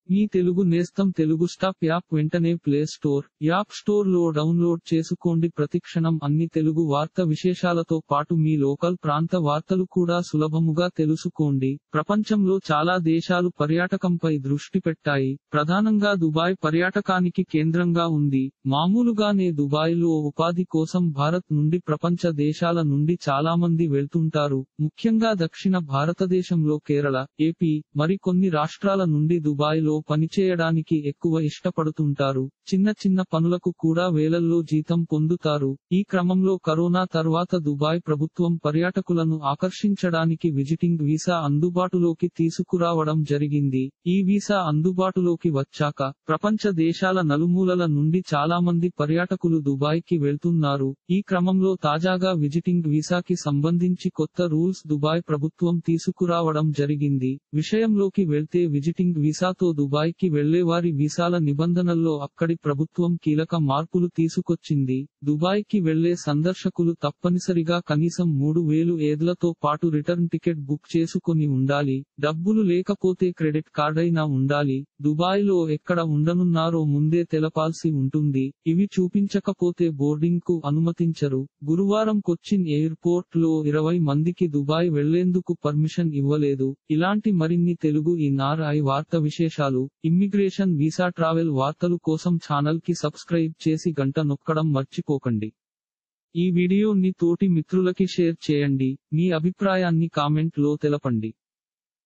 మీ తెలుగు నేస్తం Telugu stop app వెంటనే play store, app store లో డౌన్లోడ్ చేసుకోండి. ప్రతిక్షణం అన్ని తెలుగు వార్త విశేషాలతో పాటు మీ లోకల్ ప్రాంత వార్తలు కూడా సులభముగా తెలుసుకోండి. ప్రపంచంలో చాలా దేశాలు పర్యాటకంపై దృష్టి పెట్టాయి. ప్రధానంగా దుబాయ్ పర్యాటకానికి కేంద్రంగా ఉంది. మామూలుగానే దుబాయ్లో ఉపాధి కోసం భారత్ నుండి ప్రపంచ దేశాల నుండి చాలా మంది వెళ్తుంటారు. ముఖ్యంగా దక్షిణ భారతదేశంలో కేరళ, ఏపీ, మరి కొన్ని రాష్ట్రాల నుండి దుబాయ్లో పనిచేయడానికి ఎక్కువ ఇష్టపడుతుంటారు. చిన్న చిన్న పనులకు కూడా వేలల్లో జీతం పొందుతారు. ఈ క్రమంలో కరోనా తర్వాత దుబాయ్ ప్రభుత్వం పర్యాటకులను ఆకర్షించడానికి విజిటింగ్ వీసా అందుబాటులోకి తీసుకురావడం జరిగింది. ఈ వీసా అందుబాటులోకి వచ్చాక ప్రపంచ దేశాల నలుమూలల నుండి చాలా మంది పర్యాటకులు దుబాయ్ కి వెళ్తున్నారు. ఈ క్రమంలో తాజాగా విజిటింగ్ వీసాకి సంబంధించి కొత్త రూల్స్ దుబాయ్ ప్రభుత్వం తీసుకురావడం జరిగింది. విషయంలోకి వెళ్తే విజిటింగ్ వీసాతో దుబాయ్ కి వెళ్లేవారి వీసాల నిబంధనల్లో అక్కడి ప్రభుత్వం కీలక మార్పులు తీసుకొచ్చింది. దుబాయ్ కి వెళ్లే సందర్శకులు తప్పనిసరిగా కనీసం 3,000 ఏడ్లతో పాటు రిటర్న్ టికెట్ బుక్ చేసుకొని ఉండాలి. డబ్బులు లేకపోతే క్రెడిట్ కార్డైనా ఉండాలి. దుబాయ్ లో ఎక్కడ ఉండనున్నారో ముందే తెలపాల్సి ఉంటుంది. ఇవి చూపించకపోతే బోర్డింగ్ కు అనుమతించరు. గురువారం కొచ్చిన్ ఎయిర్పోర్ట్ లో 20 మందికి దుబాయ్ వెళ్లేందుకు పర్మిషన్ ఇవ్వలేదు. ఇలాంటి మరిన్ని తెలుగు ఎన్ఆర్ఐ వార్త విశేషాలు, ఇమ్మిగ్రేషన్, వీసా, ట్రావెల్ వార్తలు కోసం ఛానల్ కి సబ్స్క్రైబ్ చేసి గంట నొక్కడం మర్చిపోకండి. ఈ వీడియోని తోటి మిత్రులకి షేర్ చేయండి. మీ అభిప్రాయాన్ని కామెంట్ లో తెలపండి.